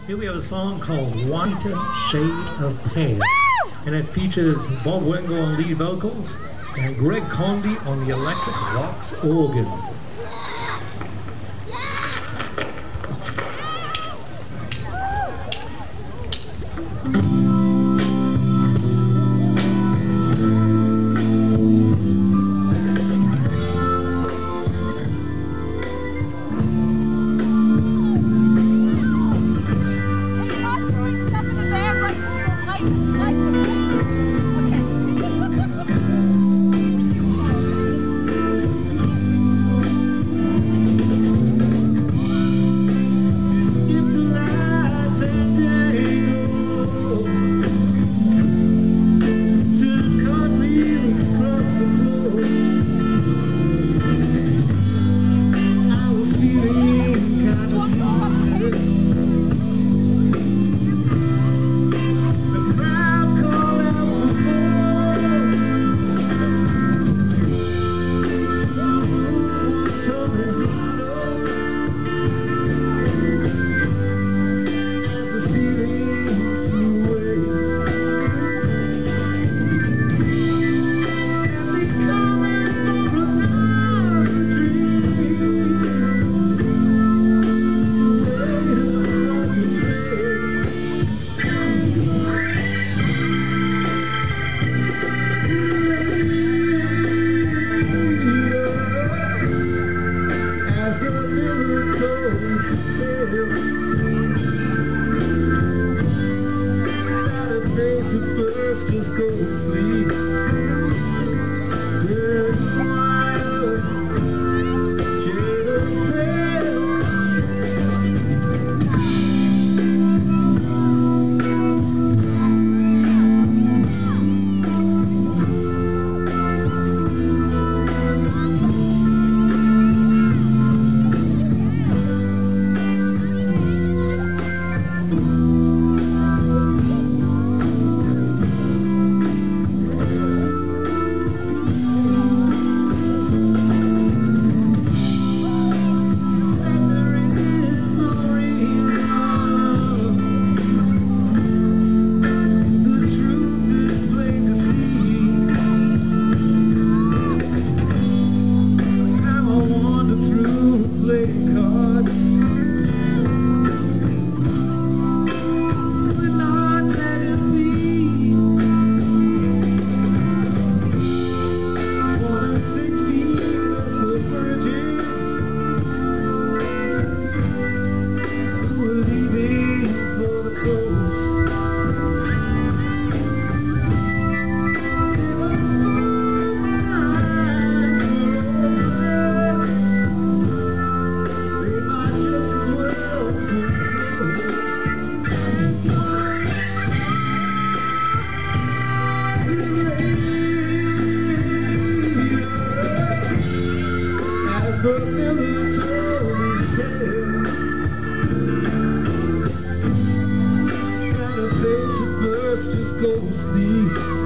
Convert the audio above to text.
Here we have a song called Whiter Shade of Pale, and it features Bob Wingle on lead vocals and Greg Condy on the electric Vox organ. First just go to sleep. Turn wild, shade of pale. The military's here, and a face at first just goes sleep.